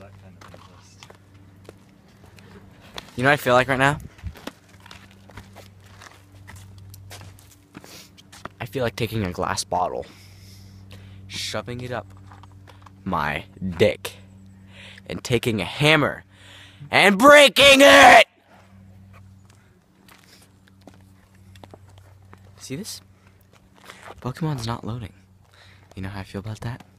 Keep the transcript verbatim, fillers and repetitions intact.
that kind of interest. You know what I feel like right now? I feel like taking a glass bottle, shoving it up my dick, and taking a hammer and breaking it! See this? Pokemon's not loading. You know how I feel about that?